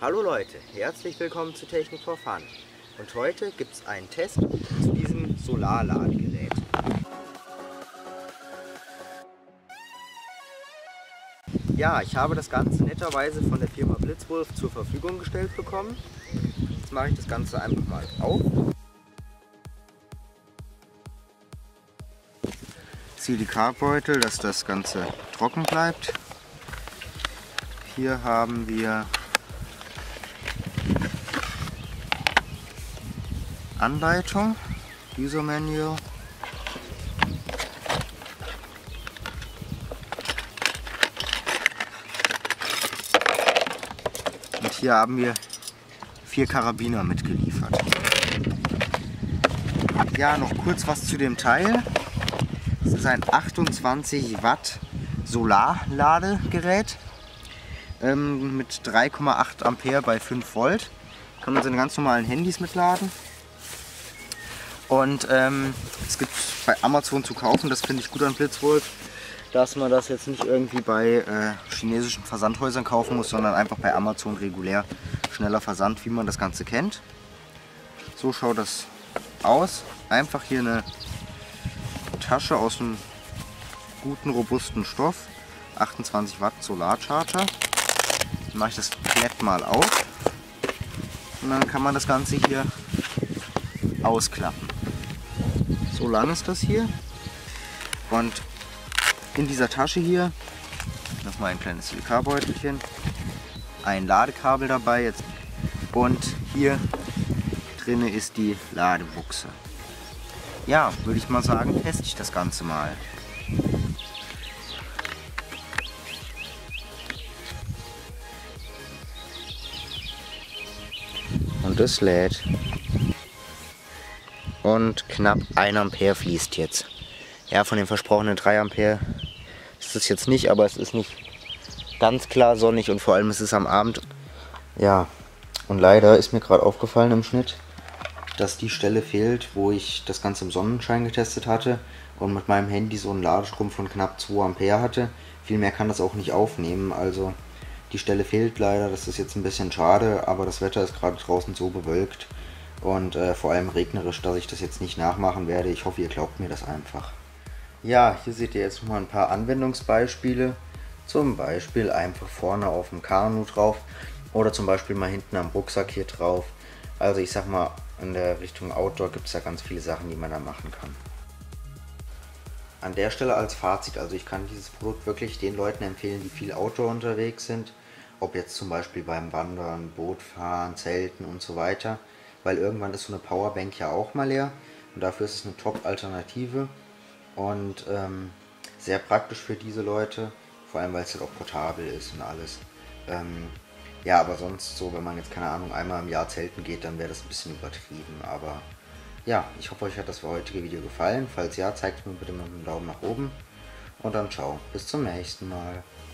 Hallo Leute, herzlich willkommen zu Technik for Fun. Und heute gibt es einen Test zu diesem Solarladegerät. Ja, ich habe das Ganze netterweise von der Firma Blitzwolf zur Verfügung gestellt bekommen. Jetzt mache ich das Ganze einfach mal auf. Ziehe die Kartbeutel, dass das Ganze trocken bleibt. Hier haben wir Anleitung, User Manual. Und hier haben wir 4 Karabiner mitgeliefert. Ja, noch kurz was zu dem Teil. Es ist ein 28 Watt Solarladegerät mit 3,8 Ampere bei 5 Volt. Kann man seine ganz normalen Handys mitladen. Und es gibt bei Amazon zu kaufen, das finde ich gut an Blitzwolf, dass man das jetzt nicht irgendwie bei chinesischen Versandhäusern kaufen muss, sondern einfach bei Amazon regulär schneller Versand, wie man das Ganze kennt. So schaut das aus. Einfach hier eine Tasche aus einem guten, robusten Stoff. 28 Watt Solarcharger. Dann mache ich das Klett mal auf. Und dann kann man das Ganze hier ausklappen. So lang ist das hier. Und in dieser Tasche hier nochmal ein kleines Silikarbeutelchen, ein Ladekabel dabei jetzt und hier drinne ist die Ladebuchse. Ja, würde ich mal sagen, teste ich das Ganze mal. Und es lädt. Und knapp 1 Ampere fließt jetzt. Ja, von den versprochenen 3 Ampere ist es jetzt nicht, aber es ist nicht ganz klar sonnig und vor allem ist es am Abend. Ja, und leider ist mir gerade aufgefallen im Schnitt, dass die Stelle fehlt, wo ich das Ganze im Sonnenschein getestet hatte und mit meinem Handy so einen Ladestrom von knapp 2 Ampere hatte. Viel mehr kann das auch nicht aufnehmen, also die Stelle fehlt leider, das ist jetzt ein bisschen schade, aber das Wetter ist gerade draußen so bewölkt und vor allem regnerisch, dass ich das jetzt nicht nachmachen werde. Ich hoffe, ihr glaubt mir das einfach. Ja, hier seht ihr jetzt mal ein paar Anwendungsbeispiele. Zum Beispiel einfach vorne auf dem Kanu drauf oder zum Beispiel mal hinten am Rucksack hier drauf. Also ich sag mal, in der Richtung Outdoor gibt es ja ganz viele Sachen, die man da machen kann. An der Stelle als Fazit, also ich kann dieses Produkt wirklich den Leuten empfehlen, die viel Outdoor unterwegs sind. Ob jetzt zum Beispiel beim Wandern, Bootfahren, Zelten und so weiter. Weil irgendwann ist so eine Powerbank ja auch mal leer. Und dafür ist es eine Top-Alternative. Und sehr praktisch für diese Leute. Vor allem, weil es halt auch portabel ist und alles. Ja, aber sonst so, wenn man jetzt, keine Ahnung, einmal im Jahr zelten geht, dann wäre das ein bisschen übertrieben. Aber ja, ich hoffe, euch hat das heutige Video gefallen. Falls ja, zeigt mir bitte mit einem Daumen nach oben. Und dann ciao, bis zum nächsten Mal.